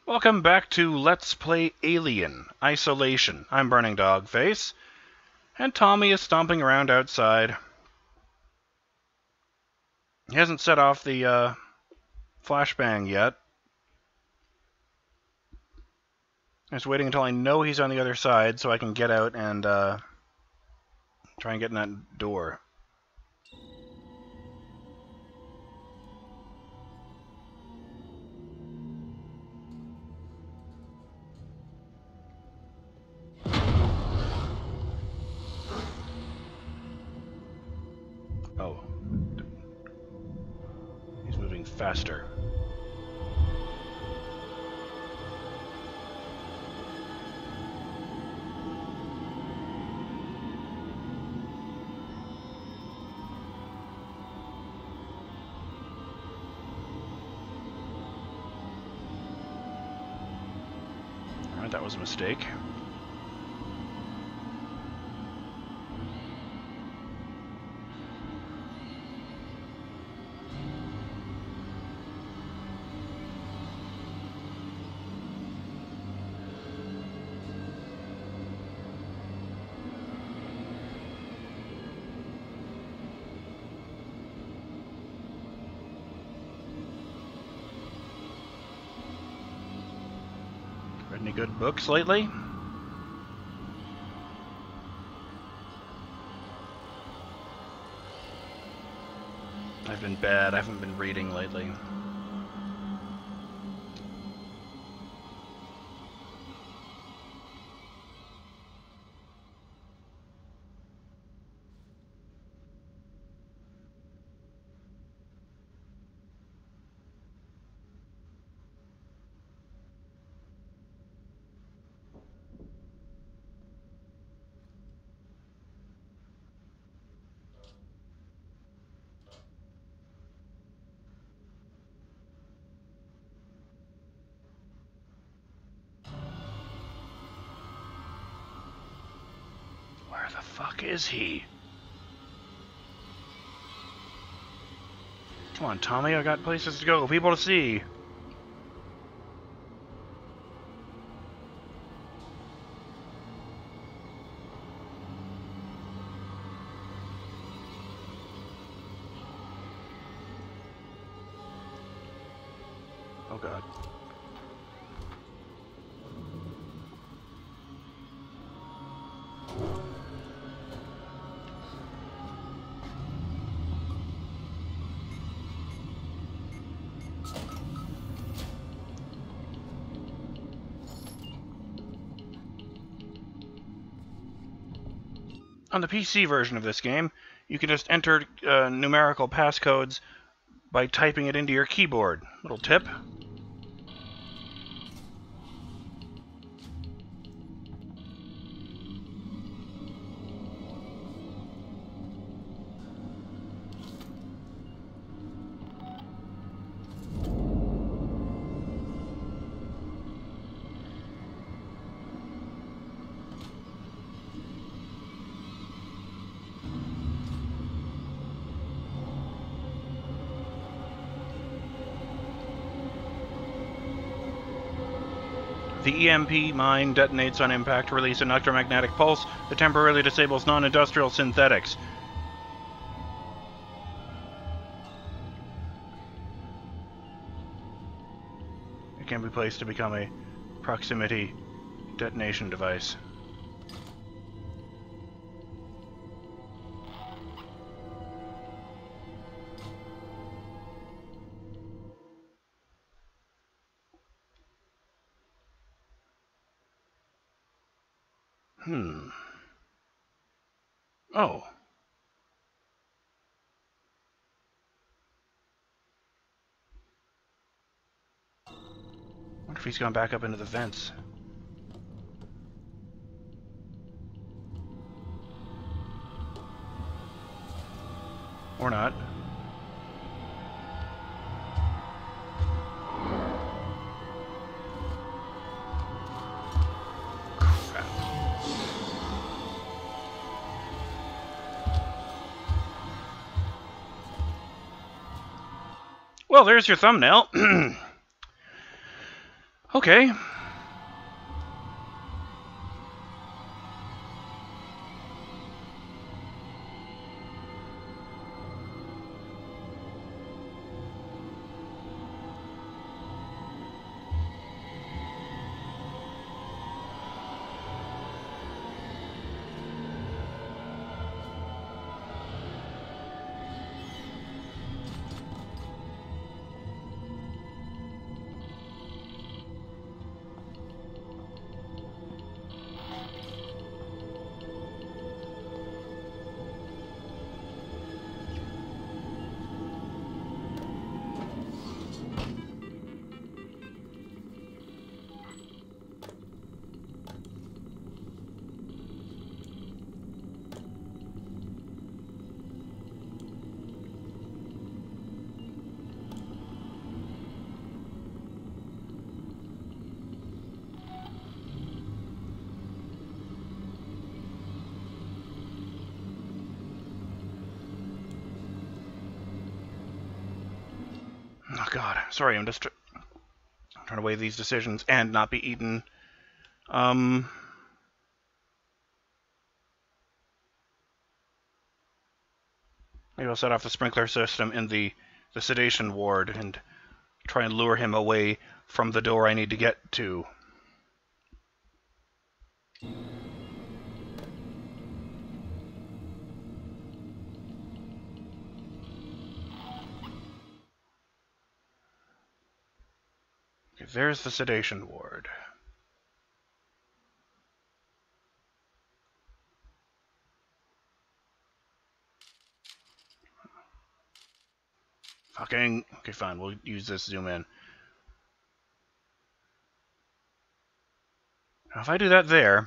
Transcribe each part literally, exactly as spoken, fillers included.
Welcome back to Let's Play Alien Isolation. I'm BurningDogFace, and Tommy is stomping around outside. He hasn't set off the uh, flashbang yet. I'm just waiting until I know he's on the other side so I can get out and uh, try and get in that door. Oh. He's moving faster. Alright, that was a mistake. Read any good books lately? I've been bad. I haven't been reading lately. Where the fuck is he? Come on, Tommy, I got places to go, people to see. Oh god. On the P C version of this game, you can just enter uh, numerical passcodes by typing it into your keyboard. Little tip. The E M P mine detonates on impact, release an electromagnetic pulse that temporarily disables non-industrial synthetics. It can be placed to become a proximity detonation device. Hmm. Oh. Wonder if he's gone back up into the vents. Or not. Well, there's your thumbnail. Okay. Oh god, sorry, I'm just tr trying to weigh these decisions and not be eaten. Um... Maybe I'll set off the sprinkler system in the, the sedation ward and try and lure him away from the door I need to get to. Okay, there's the sedation ward. Fucking... Okay, fine, we'll use this zoom in. Now, if I do that there,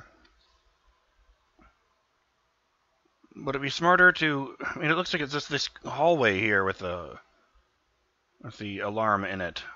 would it be smarter to... I mean, it looks like it's just this hallway here with the... with the alarm in it.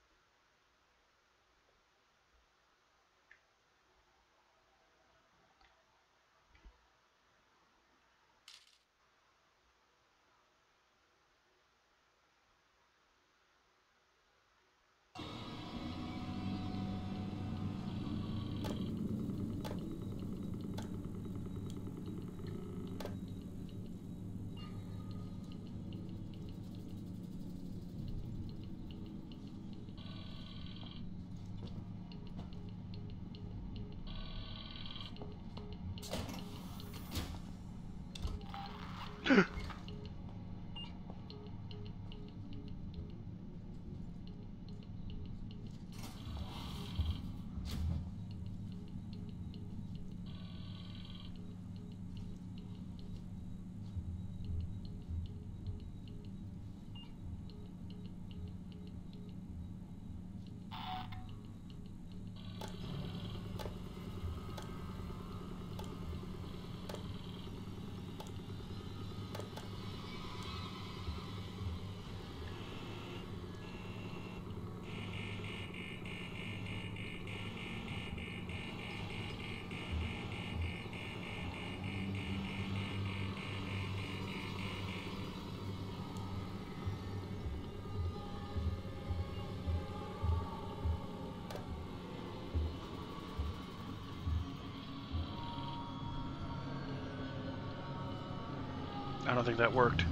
I don't think that worked.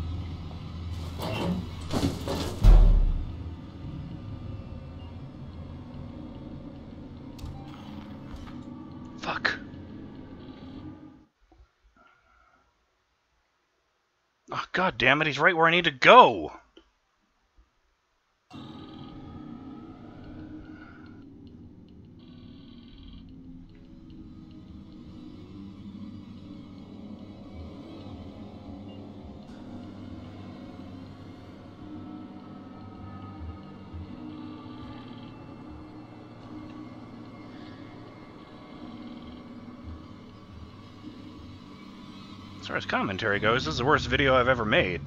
Fuck. Oh, god damn it, he's right where I need to go! As far as commentary goes, this is the worst video I've ever made.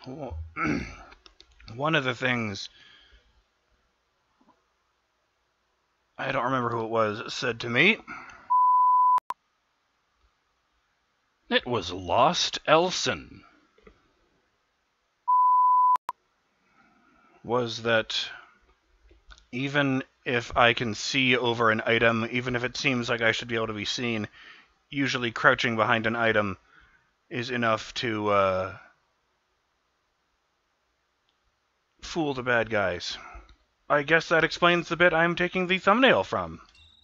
Well, one of the things, I don't remember who it was, said to me, it was Lost Elson, was that even if I can see over an item, even if it seems like I should be able to be seen, usually crouching behind an item is enough to uh, fool the bad guys. I guess that explains the bit I'm taking the thumbnail from.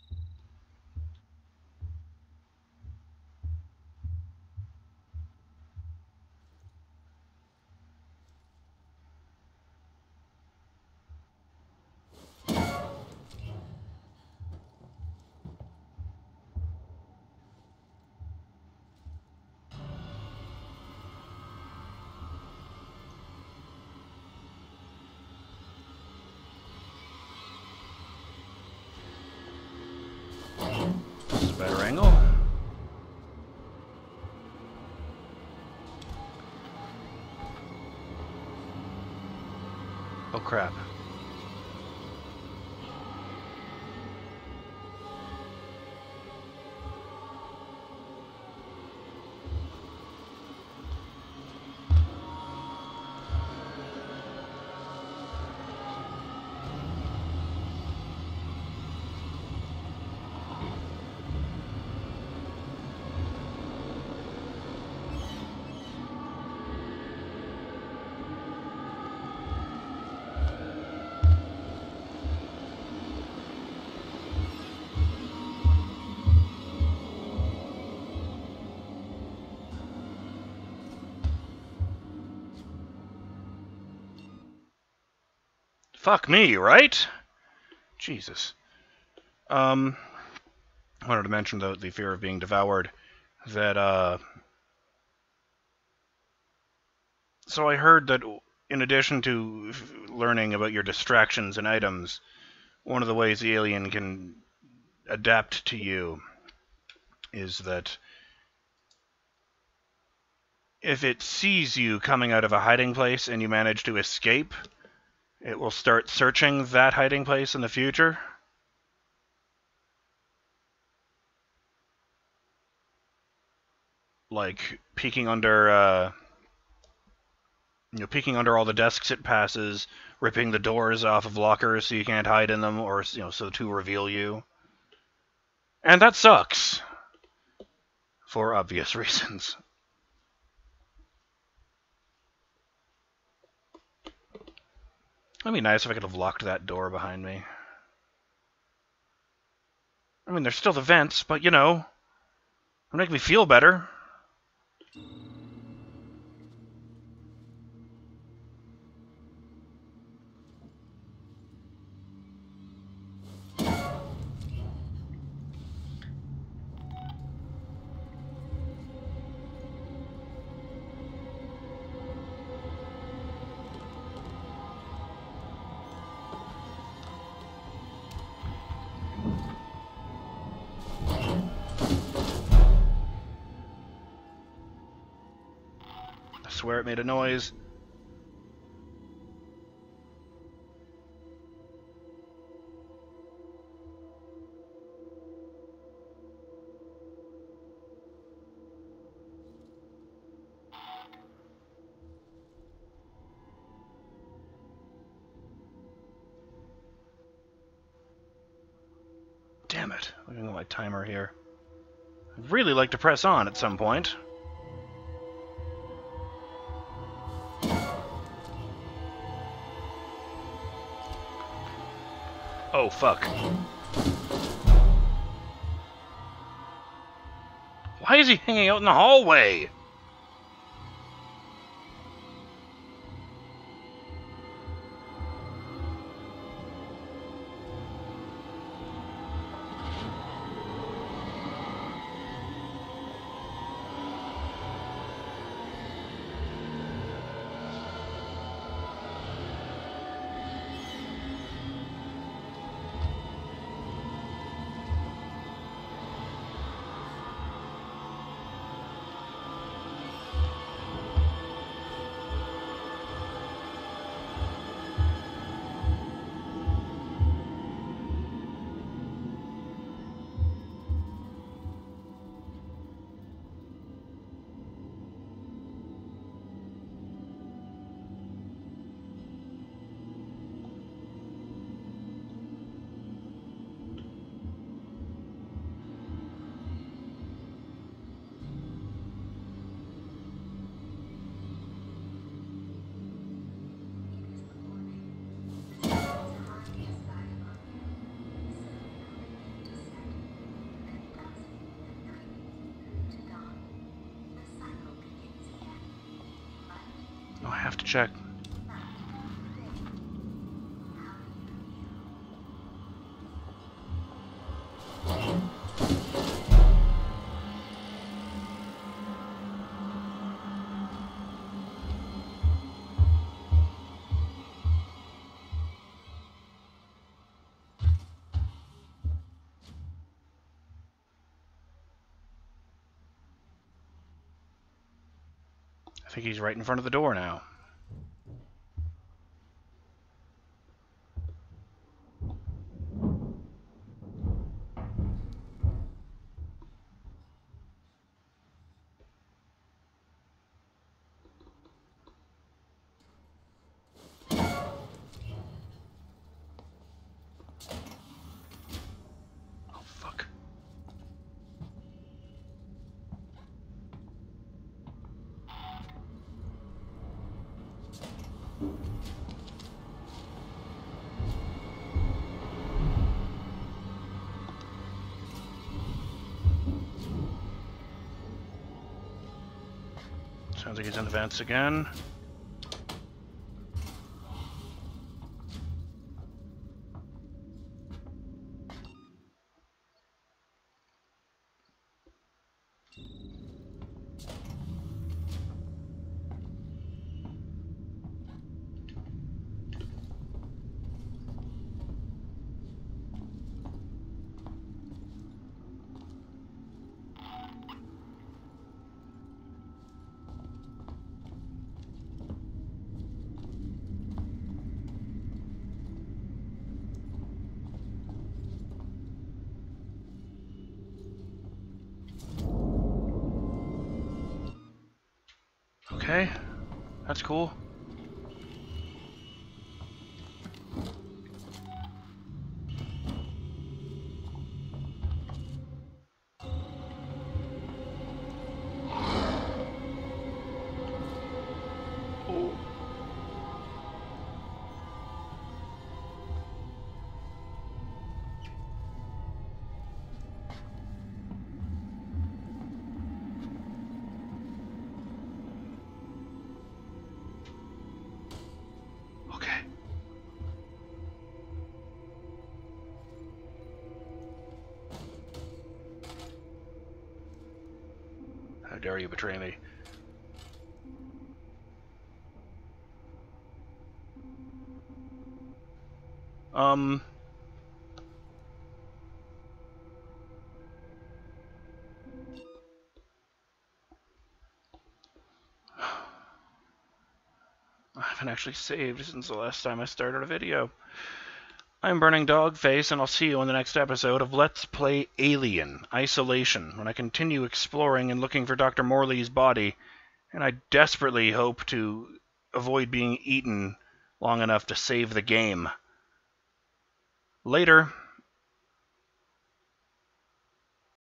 This is a better angle. Oh crap. Fuck me, right? Jesus. Um, I wanted to mention, though, the fear of being devoured, that, uh... So I heard that in addition to learning about your distractions and items, one of the ways the alien can adapt to you is that if it sees you coming out of a hiding place and you manage to escape, it will start searching that hiding place in the future. Like, peeking under, uh... you know, peeking under all the desks it passes, ripping the doors off of lockers so you can't hide in them, or, you know, so to reveal you. And that sucks. For obvious reasons. It'd be nice if I could have locked that door behind me. I mean, there's still the vents, but, you know, it'll make me feel better. I swear it made a noise. Damn it. Looking at my timer here. I'd really like to press on at some point. Oh, fuck. Why is he hanging out in the hallway? I have to check. I think he's right in front of the door now. Oh, fuck. Sounds like he's in the vents again. Okay, that's cool. Oh. Okay. How dare you betray me? Um... I haven't actually saved since the last time I started a video. I'm BurningDogFace, and I'll see you in the next episode of Let's Play Alien Isolation, when I continue exploring and looking for Doctor Morley's body, and I desperately hope to avoid being eaten long enough to save the game. Later.